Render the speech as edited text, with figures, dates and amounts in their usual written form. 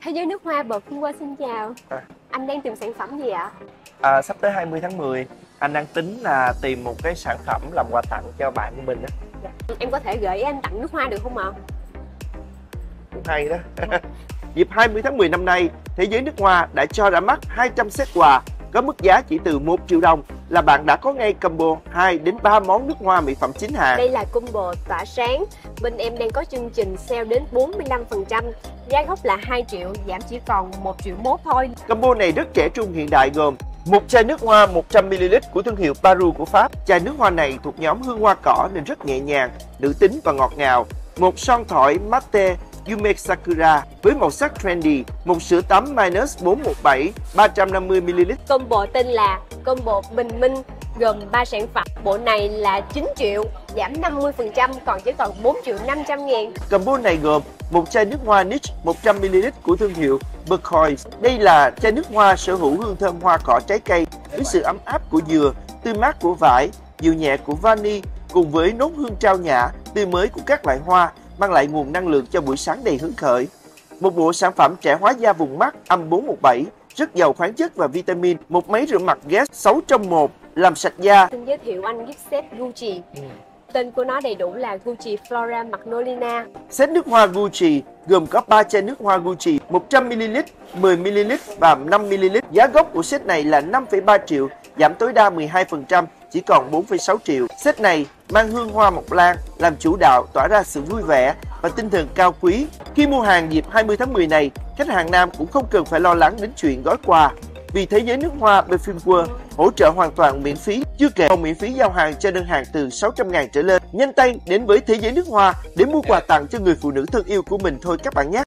Thế giới nước hoa bờ Phương Hoa xin chào. Anh đang tìm sản phẩm gì ạ? Sắp tới 20 tháng 10, anh đang tính là tìm một cái sản phẩm làm quà tặng cho bạn của mình á. Em có thể gợi ý anh tặng nước hoa được không ạ? Cũng hay đó. Dịp 20 tháng 10 năm nay, Thế giới nước hoa đã cho ra mắt 200 set quà có mức giá chỉ từ 1 triệu đồng là bạn đã có ngay combo 2 đến 3 món nước hoa mỹ phẩm chính hãng. Đây là combo tỏa sáng. Bên em đang có chương trình sale đến 45%. Giá gốc là 2 triệu, giảm chỉ còn 1,1 triệu thôi. Combo này rất trẻ trung hiện đại, gồm một chai nước hoa 100ml của thương hiệu Paru của Pháp. Chai nước hoa này thuộc nhóm hương hoa cỏ nên rất nhẹ nhàng, nữ tính và ngọt ngào. Một son thỏi matte Yume Sakura với màu sắc trendy, một sữa tắm Minus 417 350ml. Combo tên là combo bình minh, gồm 3 sản phẩm. Bộ này là 9 triệu, giảm 50%, còn chỉ còn 4.500.000. Combo này gồm một chai nước hoa Niche 100ml của thương hiệu Burquois. Đây là chai nước hoa sở hữu hương thơm hoa cỏ trái cây với sự ấm áp của dừa, tươi mát của vải, dịu nhẹ của vani cùng với nốt hương trao nhã, tươi mới của các loại hoa, mang lại nguồn năng lượng cho buổi sáng đầy hứng khởi. Một bộ sản phẩm trẻ hóa da vùng mắt âm 417 rất giàu khoáng chất và vitamin, một máy rửa mặt Guess 6 trong 1 làm sạch da. Xin giới thiệu anh gift set Gucci. Tên của nó đầy đủ là Gucci Flora Magnolina. Set nước hoa Gucci gồm có 3 chai nước hoa Gucci 100ml, 10ml và 5ml. Giá gốc của set này là 5,3 triệu, giảm tối đa 12%, chỉ còn 4,6 triệu. Set này mang hương hoa mộc lan làm chủ đạo, tỏa ra sự vui vẻ và tinh thần cao quý. Khi mua hàng dịp 20 tháng 10 này, khách hàng nam cũng không cần phải lo lắng đến chuyện gói quà, vì Thế giới nước hoa Perfume World hỗ trợ hoàn toàn miễn phí, chưa kể còn miễn phí giao hàng cho đơn hàng từ 600.000 trở lên. Nhanh tay đến với Thế giới nước hoa để mua quà tặng cho người phụ nữ thân yêu của mình thôi các bạn nhé.